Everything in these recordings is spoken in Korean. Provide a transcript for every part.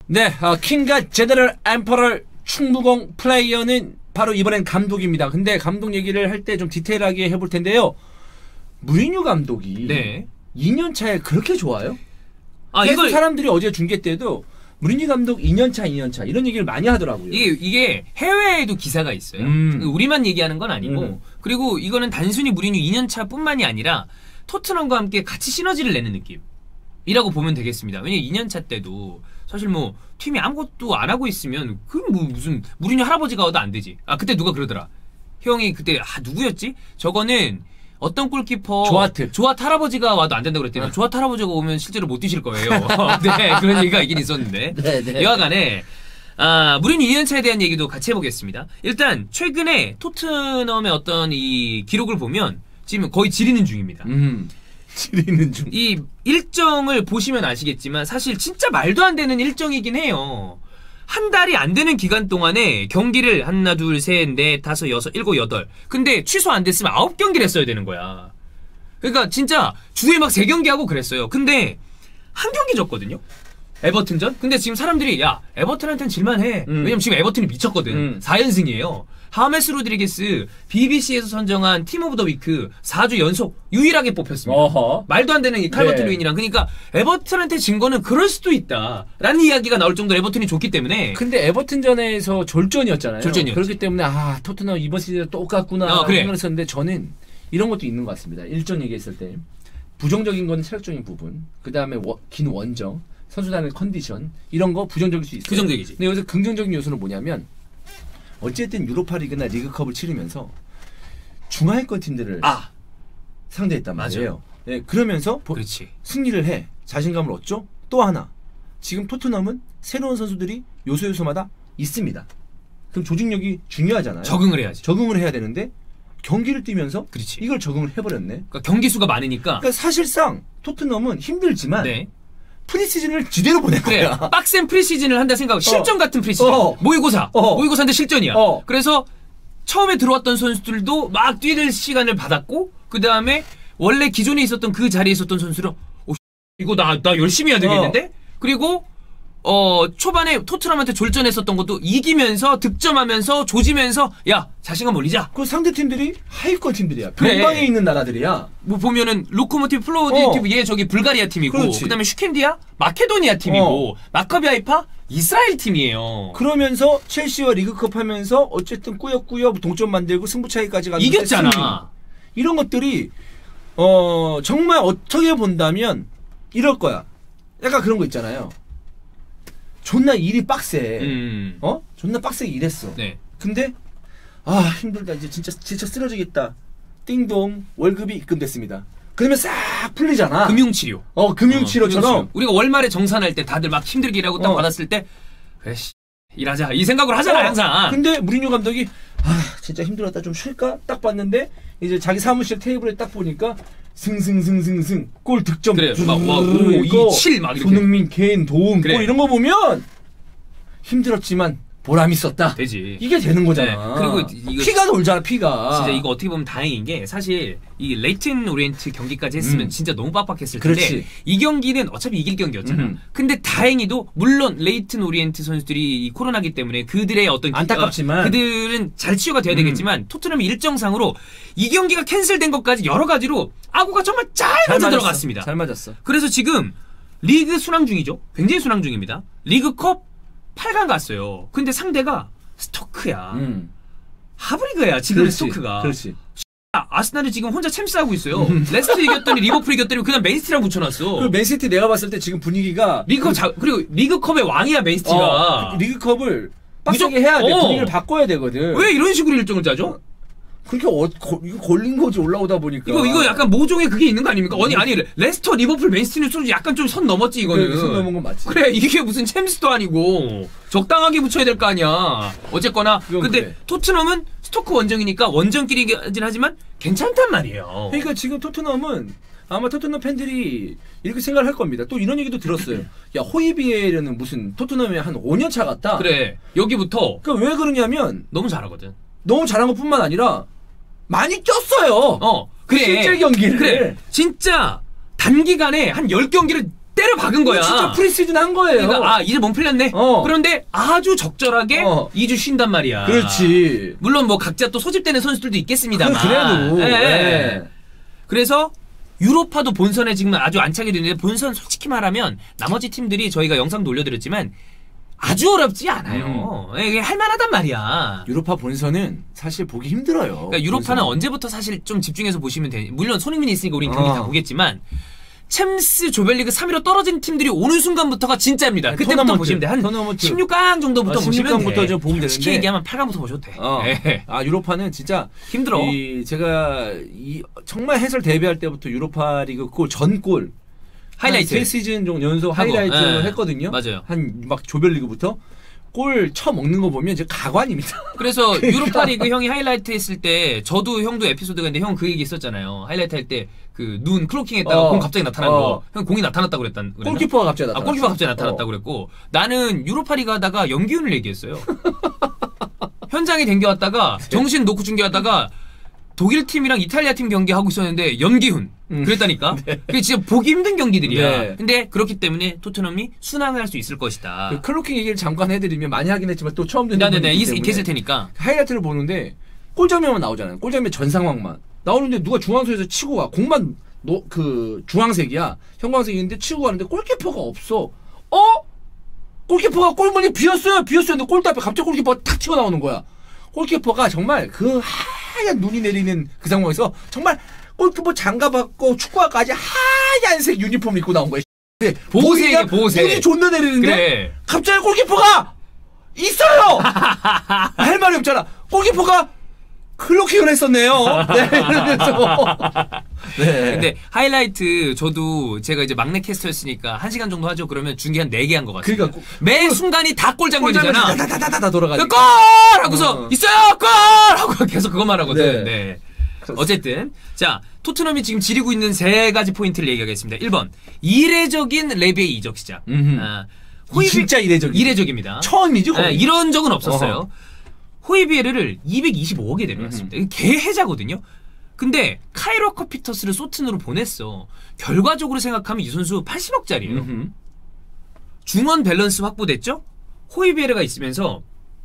네, 킹과 제너럴 엠퍼럴 충무공 플레이어는 바로 이번엔 감독입니다. 근데 감독 얘기를 할 때 좀 디테일하게 해볼 텐데요. 무리뉴 감독이 네. 2년 차에 그렇게 좋아요? 계속 이걸 사람들이 어제 중계 때도 무리뉴 감독 2년 차 이런 얘기를 많이 하더라고요. 이게 해외에도 기사가 있어요. 우리만 얘기하는 건 아니고 그리고 이거는 단순히 무리뉴 2년 차뿐만이 아니라 토트넘과 함께 같이 시너지를 내는 느낌이라고 보면 되겠습니다. 왜냐면 2년 차 때도 사실 뭐 팀이 아무것도 안 하고 있으면 그 뭐 무슨 무리뉴 할아버지가 와도 안 되지. 그때 누가 그러더라. 형이 그때 누구였지? 저거는 어떤 골키퍼 조아트 할아버지가 와도 안 된다고 그랬더니 조아트 할아버지가 오면 실제로 못 뛰실 거예요. 네, 그런 얘기가 있긴 있었는데. 네. 여하간에 무리뉴 2년차에 대한 얘기도 같이 해보겠습니다. 일단 최근에 토트넘의 어떤 이 기록을 보면 지금 거의 지리는 중입니다. 지리는 중. 이 일정을 보시면 아시겠지만 사실 진짜 말도 안 되는 일정이긴 해요. 한 달이 안 되는 기간 동안에 경기를 하나, 둘, 셋, 넷, 다섯, 여섯, 일곱, 여덟. 근데 취소 안 됐으면 9경기를 했어야 되는 거야. 그러니까 진짜 주에 막 3경기 하고 그랬어요. 근데 한 경기 졌거든요. 에버튼전? 근데 지금 사람들이 야 에버튼한테는 질만해. 왜냐면 지금 에버튼이 미쳤거든. 4연승이에요. 하메스 로드리게스 BBC에서 선정한 팀 오브 더 위크 4주 연속 유일하게 뽑혔습니다. 말도 안 되는 이 칼버트 루인이랑. 그러니까 에버튼한테 진 거는 그럴 수도 있다 라는 이야기가 나올 정도로 에버튼이 좋기 때문에. 근데 에버튼전에서 졸전이었잖아요. 졸전이었지. 그렇기 때문에 토트넘 이번 시즌에 똑같구나 그래. 생각했었는데 저는 이런 것도 있는 것 같습니다. 일정 얘기했을 때 부정적인 건 체력적인 부분, 그 다음에 긴 원정, 선수단의 컨디션 이런 거 부정적일 수 있어요. 부정적이지. 근데 여기서 긍정적인 요소는 뭐냐면 어쨌든 유로파리그나 리그컵을 치르면서 중하위권 팀들을 상대했단 말이에요. 네, 그러면서 그렇지. 승리를 해 자신감을 얻죠. 또 하나 지금 토트넘은 새로운 선수들이 요소마다 있습니다. 그럼 조직력이 중요하잖아요. 적응을 해야지. 적응을 해야 되는데 경기를 뛰면서 그렇지. 이걸 적응을 해버렸네. 그러니까 경기 수가 많으니까. 그러니까 사실상 토트넘은 힘들지만 네. 프리시즌을 제대로 보낸 거야. 빡센 프리시즌을 한다 생각하고 실전 같은 프리시즌. 모의고사인데 실전이야. 그래서 처음에 들어왔던 선수들도 막 뛸 시간을 받았고 그 다음에 원래 기존에 있었던 그 자리에 있었던 선수는 이거 나 열심히 해야 되겠는데? 그리고 초반에 토트넘한테 졸전했었던 것도 이기면서 득점하면서 조지면서 야 자신감 올리자. 그 상대 팀들이 하위권 팀들이야. 변방에 있는 나라들이야. 뭐 보면은 로코모티브 플로디티브 얘 저기 불가리아 팀이고 그다음에 슈켄디아 마케도니아 팀이고 마카비 하이파 이스라엘 팀이에요. 그러면서 첼시와 리그컵 하면서 어쨌든 꾸역꾸역 동점 만들고 승부 차이까지 가는 이겼잖아. 이런 것들이 정말 어떻게 본다면 이럴 거야. 약간 그런 거 있잖아요. 존나 일이 빡세. 존나 빡세게 일했어. 네. 근데 힘들다. 이제 진짜 쓰러지겠다. 띵동 월급이 입금됐습니다. 그러면 싹 풀리잖아. 금융치료. 금융치료처럼. 우리가 월말에 정산할 때 다들 막 힘들게 일하고 딱 받았을 때 그래 일하자 이 생각을 하잖아 항상. 근데 무리뉴 감독이 진짜 힘들었다 좀 쉴까? 딱 봤는데 이제 자기 사무실 테이블에 딱 보니까 승승승승승 골 득점 그래 막 5, 2, 7 막 이렇게 손흥민 개인 도움 골 이런 거 보면 힘들었지만 보람 있었다. 되지. 이게 되는 거잖아. 네. 그리고 이거 피가 돌잖아 피가. 진짜 이거 어떻게 보면 다행인 게 사실 이 레이튼 오리엔트 경기까지 했으면 진짜 너무 빡빡했을 텐데 이 경기는 어차피 이길 경기였잖아. 근데 다행히도 물론 레이튼 오리엔트 선수들이 이 코로나기 때문에 그들의 어떤 안타깝지만 그들은 잘 치유가 돼야 되겠지만 토트넘이 일정상으로 이 경기가 캔슬된 것까지 여러 가지로 아구가 정말 잘 맞아 들어갔습니다. 잘 맞았어. 그래서 지금 리그 순항 중이죠. 굉장히 순항 중입니다. 리그컵 8강 갔어요. 근데 상대가 스토크야. 하브리그야 지금 스토크가. 그렇지. 아스날이 지금 혼자 챔스하고 있어요. 레스터 이겼더니 리버풀 이겼더니 그냥 맨시티랑 붙여놨어. 그 맨시티 내가 봤을 때 지금 분위기가 리그컵 그리고 리그컵의 왕이야 맨시티가. 리그컵을 빡세게 해야 돼. 분위기를 바꿔야 되거든. 왜 이런 식으로 일정을 짜죠? 그렇게 이거 걸린 거지 올라오다 보니까. 이거 약간 모종의 그게 있는 거 아닙니까? 아니 레스터 리버풀 맨시티는 솔직히 약간 좀 선 넘었지 이거는. 그래, 선 넘은 건 맞지. 그래 이게 무슨 챔스도 아니고 적당하게 붙여야 될 거 아니야. 어쨌거나 근데 그래. 토트넘은 스토크 원정이니까 원정끼리긴 하지만 괜찮단 말이에요. 그러니까 지금 토트넘은 아마 토트넘 팬들이 이렇게 생각을 할 겁니다. 또 이런 얘기도 들었어요. 야 호이비에르는 무슨 토트넘에 한 5년 차 같다. 그래 여기부터. 그러니까 왜 그러냐면 너무 잘하거든. 너무 잘한 것뿐만 아니라 많이 뛰었어요. 그래. 실질 경기를. 그래. 진짜 단기간에 한 10경기를 때려 박은 거야. 진짜 프리시즌 한 거예요. 그러니까 이제 몸 풀렸네. 그런데 아주 적절하게 2주 쉰단 말이야. 그렇지. 물론 뭐 각자 또 소집되는 선수들도 있겠습니다만. 그래도. 네. 그래서 유로파도 본선에 지금 아주 안착이 됐는데 본선 솔직히 말하면 나머지 팀들이 저희가 영상도 올려드렸지만 아주 어렵지 않아요. 할만하단 말이야. 유로파 본선은 사실 보기 힘들어요. 그러니까 유로파는 언제부터 사실 좀 집중해서 보시면 돼. 물론 손흥민이 있으니까 우린 경기 다 보겠지만 챔스 조별리그 3위로 떨어진 팀들이 오는 순간부터가 진짜입니다. 그때부터 토너먼트, 보시면 돼. 한 토너먼트. 16강 정도부터 보시면 돼. 16강부터 좀 보면 솔직히 되는데. 얘기하면 8강부터 보셔도 돼. 유로파는 진짜 힘들어. 제가 정말 해설 데뷔할 때부터 유로파 리그 전골 하이라이트. 3시즌 정도 연속 하이라이트를 했거든요. 맞아요. 한 막 조별리그부터 골 쳐먹는 거 보면 이제 가관입니다. 그래서 유로파 리그 형이 하이라이트 했을 때 저도 형도 에피소드가 있는데 형 그 얘기 있었잖아요. 하이라이트 할 때 그 눈 클로킹 했다가 공 갑자기 나타난 거. 형 공이 나타났다고 그랬나? 골키퍼가 갑자기 나타났어. 골키퍼가 갑자기 나타났다고 그랬고 나는 유로파 리그 하다가 연기훈을 얘기했어요. 현장에 댕겨왔다가 정신 놓고 중계하다가 독일 팀이랑 이탈리아 팀 경기하고 있었는데 연기훈 그랬다니까. 네. 그게 진짜 보기 힘든 경기들이야. 네. 근데 그렇기 때문에 토트넘이 순항을 할 수 있을 것이다. 그 클로킹 얘기를 잠깐 해드리면 많이 하긴 했지만 또 처음 듣는 네네네 분이기 때문에 있을 테니까. 하이라이트를 보는데 골 장면만 나오잖아요. 골 장면 전 상황만 나오는데 누가 중앙선에서 치고 가. 공만 그 주황색이야. 형광색인데 치고 가는데 골키퍼가 없어. 골키퍼가 골문이 비었어요. 근데 골대 앞에 갑자기 골키퍼가 탁 튀어나오는 거야. 골키퍼가 정말 그 하얀 눈이 내리는 그 상황에서 정말 골키퍼 장갑 받고 축구화까지 하얀색 유니폼 입고 나온 거야. 보호색이야, 보호색. 눈이 존나 내리는데 그래. 갑자기 골키퍼가 있어요. 할 말이 없잖아. 골키퍼가 클로킹을 했었네요. 네, 그러면서. 네. 근데 하이라이트 저도 제가 이제 막내 캐스터였으니까 1시간 정도 하죠. 그러면 중계 한 4개 한 것 같아요. 그러니까 매 순간이 다 골 장면이잖아. 다다다다다 돌아가지고. 골! 하고서 있어요! 골! 하고 계속 그것만 하거든. 네. 어쨌든 자 토트넘이 지금 지리고 있는 3가지 포인트를 얘기하겠습니다. 1번 이례적인 레비의 이적 시작. 진짜 이례적입니다. 처음이죠. 네, 이런 적은 없었어요. 호이비에르를 225억에 내려놨습니다. 이게 개해자거든요. 근데 카이로 커피터스를 소튼으로 보냈어. 결과적으로 생각하면 이 선수 80억짜리예요. 중원 밸런스 확보됐죠? 호이비에르가 있으면서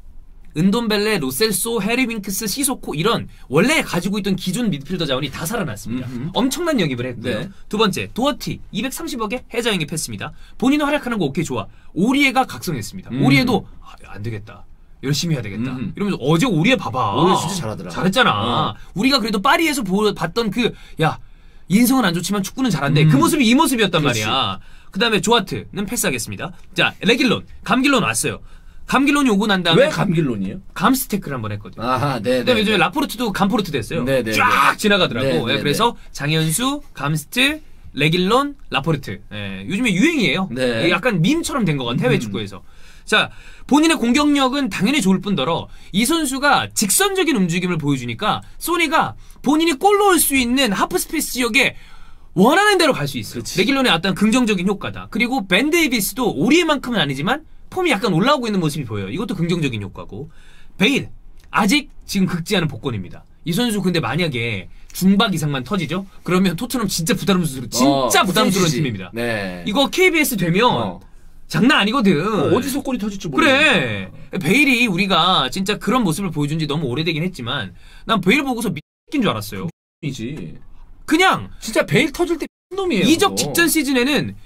은돈벨레, 로셀소, 해리 윙크스, 시소코 이런 원래 가지고 있던 기존 미드필더 자원이 다 살아났습니다. 엄청난 영입을 했고요. 네. 두 번째, 도어티 230억에 해자 영입했습니다. 본인은 활약하는 거 오케이 좋아. 오리에가 각성했습니다. 오리에도 안 되겠다. 열심히 해야 되겠다. 이러면서 어제 오리에 봐봐. 오리에 진짜 잘하더라. 잘했잖아. 우리가 그래도 파리에서 봤던 인성은 안 좋지만 축구는 잘한대. 그 모습이 이 모습이었단 말이야. 그 다음에 조아트는 패스하겠습니다. 자, 레길론, 감길론 왔어요. 감길론이 오고 난 다음에 왜 감길론이에요? 감스테크를 한번 했거든요. 아하, 네. 그다음에 요즘에 라포르트도 감포르트 됐어요. 네네. 쫙 지나가더라고. 네, 그래서 장현수, 감스트, 레길론, 라포르트. 요즘에 유행이에요. 네. 약간 밈처럼 된 것 같아 해외 축구에서. 자, 본인의 공격력은 당연히 좋을 뿐더러 이 선수가 직선적인 움직임을 보여주니까 소니가 본인이 골 넣을 수 있는 하프 스페이스 지역에 원하는 대로 갈 수 있어요. 그치. 레길론의 어떤 긍정적인 효과다. 그리고 벤 데이비스도 오리에만큼은 아니지만 폼이 약간 올라오고 있는 모습이 보여요. 이것도 긍정적인 효과고. 베일 아직 지금 극지하는 복권입니다. 이 선수 근데 만약에 중박 이상만 터지죠? 그러면 토트넘 진짜 부담스러운 부담스러운 팀입니다. 네. 이거 KBS 되면 장난 아니거든. 어디서 골이 터질지 모르겠어. 그래. 베일이 우리가 진짜 그런 모습을 보여준 지 너무 오래되긴 했지만 난 베일 보고서 미친 줄 알았어요. 이지. 그냥 진짜 베일 터질 때 놈이에요. 이적 직전 시즌에는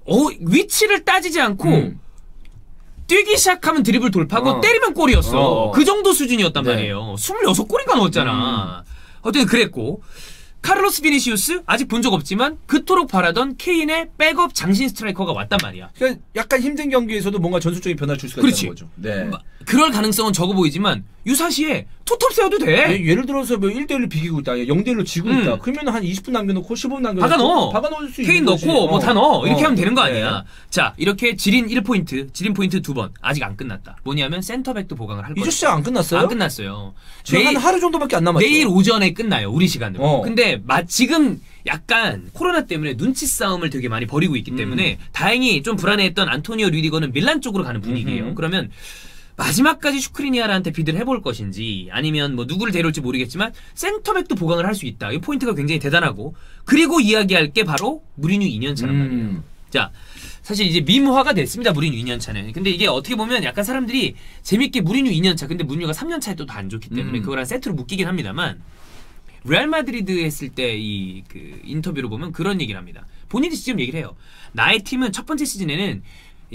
위치를 따지지 않고 뛰기 시작하면 드리블 돌파고 때리면 골이었어. 그 정도 수준이었단 말이에요. 26골인가 넣었잖아. 어쨌든 그랬고 카를로스 비니시우스 아직 본 적 없지만 그토록 바라던 케인의 백업 장신 스트라이커가 왔단 말이야. 그러니까 약간 힘든 경기에서도 뭔가 전술적인 변화를 줄 수가 있다는 거죠. 네. 그럴 가능성은 적어 보이지만 유사시에 투톱 세워도 돼. 예를 들어서 뭐 1대1로 비기고 있다. 0대1로 지고 있다. 그러면 한 20분 남겨놓고 15분 남겨놓고 박아 넣을 수 케인 있는 거지. 넣고 뭐 다 넣어. 이렇게 하면 되는 거 네. 아니야. 자, 이렇게 지린 1포인트, 지린 포인트 2번. 아직 안 끝났다. 뭐냐면 센터백도 보강을 할 거야. 이조 시작 안 끝났어요? 안 끝났어요. 지금 한 하루 정도밖에 안 남았죠. 내일 오전에 끝나요. 우리 시간으로. 근데 지금 약간 코로나 때문에 눈치 싸움을 되게 많이 벌이고 있기 때문에 다행히 좀 불안해했던 안토니오 류디거는 밀란 쪽으로 가는 분위기예요. 그러면 마지막까지 슈크리니아르한테 비드를 해볼 것인지 아니면 뭐 누구를 데려올지 모르겠지만 센터백도 보강을 할 수 있다. 이 포인트가 굉장히 대단하고 그리고 이야기할 게 바로 무리뉴 2년차란 말이에요. 자, 사실 이제 밈화가 됐습니다. 무리뉴 2년차는. 근데 이게 어떻게 보면 약간 사람들이 재밌게 무리뉴 2년차, 근데 무리뉴가 3년차에 또 안 좋기 때문에 그거랑 세트로 묶이긴 합니다만, 레알 마드리드 했을 때 이 그 인터뷰로 보면 그런 얘기를 합니다. 본인이 직접 얘기를 해요. 나의 팀은 첫 번째 시즌에는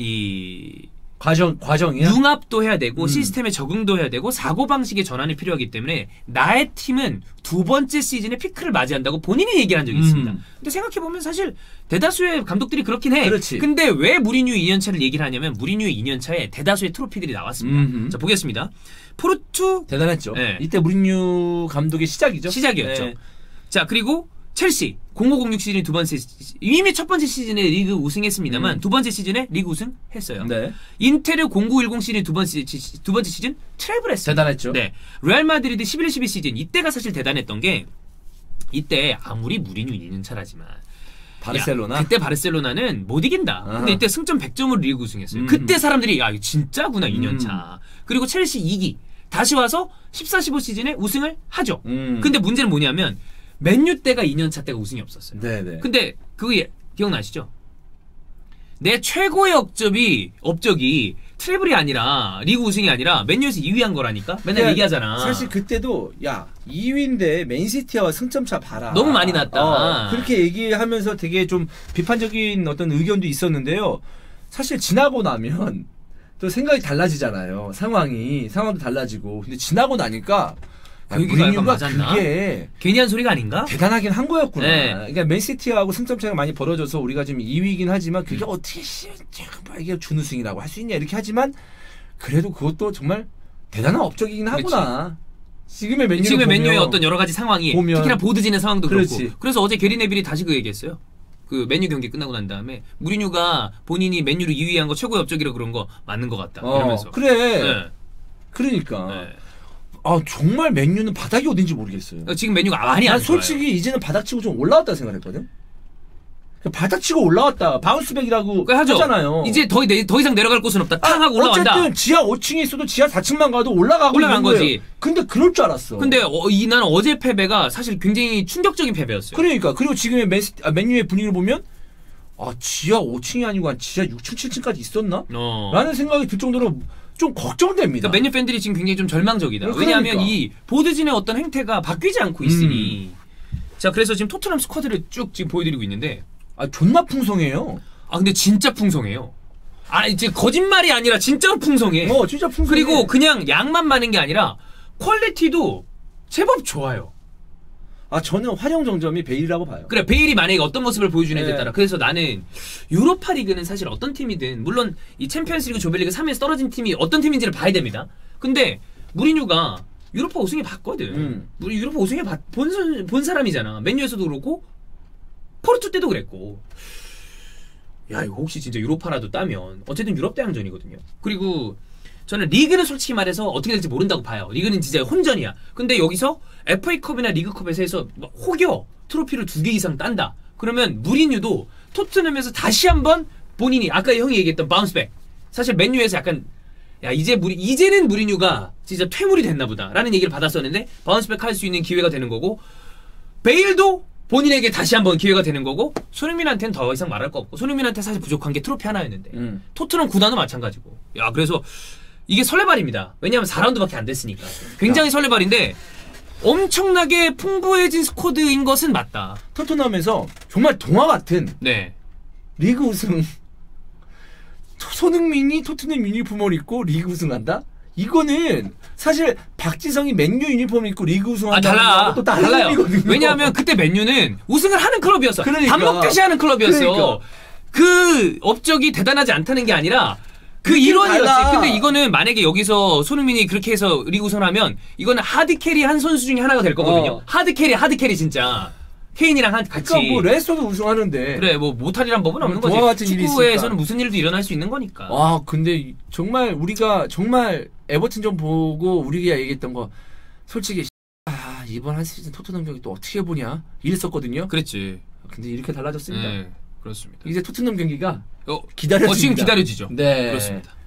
이 과정이야? 융합도 해야 되고 시스템에 적응도 해야 되고 사고방식의 전환이 필요하기 때문에 나의 팀은 두 번째 시즌에 피크를 맞이한다고 본인이 얘기를 한 적이 있습니다. 근데 생각해보면 사실 대다수의 감독들이 그렇긴 해. 그렇지. 근데 왜 무리뉴 2년차를 얘기를 하냐면 무리뉴 2년차에 대다수의 트로피들이 나왔습니다. 자, 보겠습니다. 포르투 대단했죠. 네. 이때 무리뉴 감독의 시작이죠. 시작이었죠. 네. 자, 그리고 첼시 0506 시즌이 두 번째 이미 첫 번째 시즌에 리그 우승했습니다만 두 번째 시즌에 리그 우승했어요. 네. 인테르 0910 시즌 두 번째 시즌 트래블 했어요. 대단했죠. 네. 레알 마드리드 11-12 시즌 이때가 사실 대단했던 게 이때 아무리 무리뉴 2년 차라지만 바르셀로나 야, 그때 바르셀로나는 못 이긴다. 아하. 근데 이때 승점 100점으로 리그 우승했어요. 그때 사람들이 야 이거 진짜구나 2년 차. 그리고 첼시 2기 다시 와서 14-15 시즌에 우승을 하죠. 근데 문제는 뭐냐면 맨유 때가 2년차 때가 우승이 없었어요. 네네. 근데 그게 기억나시죠? 내 최고의 업적이 트래블이 아니라 리그 우승이 아니라 맨유에서 2위 한 거라니까? 맨날 얘기하잖아. 사실 그때도 야 2위인데 맨시티와 승점차 봐라. 너무 많이 났다. 그렇게 얘기하면서 되게 좀 비판적인 어떤 의견도 있었는데요. 사실 지나고 나면 또 생각이 달라지잖아요. 상황도 달라지고. 근데 지나고 나니까 무리뉴가 그게 괜히 한 소리가 아닌가? 대단하긴 한 거였구나. 네. 그러니까 맨시티하고 승점 차가 많이 벌어져서 우리가 지금 2위이긴 하지만 그게 어떻게 이게 준우승이라고 할 수 있냐 이렇게 하지만 그래도 그것도 정말 대단한 업적이긴 하구나. 지금의 맨유의 어떤 여러 가지 상황이 특히나 보드진의 상황도 그렇지. 그렇고. 그래서 어제 게리 네빌이 다시 그 얘기했어요. 그 맨유 경기 끝나고 난 다음에 무리뉴가 본인이 맨유를 2위 한 거 최고의 업적이라 그런 거 맞는 것 같다. 이러면서. 그래. 네. 그러니까. 네. 아 정말 맨유는 바닥이 어딘지 모르겠어요. 지금 맨유가 많이 안 난 솔직히 좋아요. 이제는 바닥치고 좀 올라왔다 생각했거든. 바닥치고 올라왔다. 바운스백이라고 하죠. 하잖아요. 이제 더 이상 내려갈 곳은 없다. 탕 하고 올라간다. 어쨌든 지하 5층에 있어도 지하 4층만 가도 올라간 거지. 거예요. 근데 그럴 줄 알았어. 근데 나는 어제 패배가 사실 굉장히 충격적인 패배였어요. 그러니까 그리고 지금의 맨유의 분위기를 보면 지하 5층이 아니고 한 지하 6층 7층까지 있었나? 라는 생각이 들 정도로 좀 걱정됩니다. 그러니까 맨유 팬들이 지금 굉장히 좀 절망적이다. 그러니까. 왜냐하면 이 보드진의 어떤 행태가 바뀌지 않고 있으니. 자, 그래서 지금 토트넘 스쿼드를 쭉 지금 보여드리고 있는데 존나 풍성해요. 근데 진짜 풍성해요. 이제 거짓말이 아니라 진짜로 풍성해. 진짜 풍성해. 그리고 그냥 양만 많은 게 아니라 퀄리티도 제법 좋아요. 저는 활용정점이 베일이라고 봐요. 그래, 베일이 만약에 어떤 모습을 보여주느냐에 네. 따라. 그래서 나는 유로파 리그는 사실 어떤 팀이든 물론 이 챔피언스 리그 조별리그 3위에서 떨어진 팀이 어떤 팀인지를 봐야 됩니다. 근데 무리뉴가 유로파 우승에 봤거든. 유로파 우승에 본 사람이잖아. 맨유에서도 그렇고 포르투 때도 그랬고. 야, 이거 혹시 진짜 유로파라도 따면 어쨌든 유럽 대항전이거든요. 그리고 저는 리그는 솔직히 말해서 어떻게 될지 모른다고 봐요. 리그는 진짜 혼전이야. 근데 여기서 FA컵이나 리그컵에서 해서 혹여 트로피를 2개 이상 딴다. 그러면 무리뉴도 토트넘에서 다시 한번 본인이 아까 형이 얘기했던 바운스백. 사실 맨유에서 약간 이제는 무리뉴가 진짜 퇴물이 됐나 보다 라는 얘기를 받았었는데 바운스백 할 수 있는 기회가 되는 거고 베일도 본인에게 다시 한번 기회가 되는 거고 손흥민한테는 더 이상 말할 거 없고 손흥민한테 사실 부족한 게 트로피 하나였는데 토트넘 구단도 마찬가지고. 그래서 이게 설레발입니다. 왜냐하면 4라운드밖에 안 됐으니까. 굉장히 설레발인데 엄청나게 풍부해진 스쿼드인 것은 맞다. 토트넘에서 정말 동화 같은 네. 리그 우승. 손흥민이 토트넘 유니폼을 입고 리그 우승한다? 이거는 사실 박지성이 맨유 유니폼을 입고 리그 우승한다는 거하고 또 달라요. 왜냐하면 그때 맨유는 우승을 하는 클럽이었어. 그러니까. 밥 먹듯이 하는 클럽이었어. 그러니까. 그 업적이 대단하지 않다는 게 아니라 그 일원이었지. 근데 이거는 만약에 여기서 손흥민이 그렇게 해서 리그 우승하면 이거는 하드캐리 한 선수 중에 하나가 될 거거든요. 하드캐리 진짜. 케인이랑 같이. 그러니까 뭐 레스터도 우승하는데. 그래, 뭐 못하리란 법은 없는 거지. 축구에서는 무슨 일도 일어날 수 있는 거니까. 근데 정말 우리가 정말 에버튼 좀 보고 우리가 얘기했던 거 솔직히 이번 한 시즌 토트넘 경기 또 어떻게 보냐 이랬었거든요. 그랬지. 근데 이렇게 달라졌습니다. 네, 그렇습니다. 이제 토트넘 경기가 기다려집니다. 지금 기다려지죠. 네. 그렇습니다.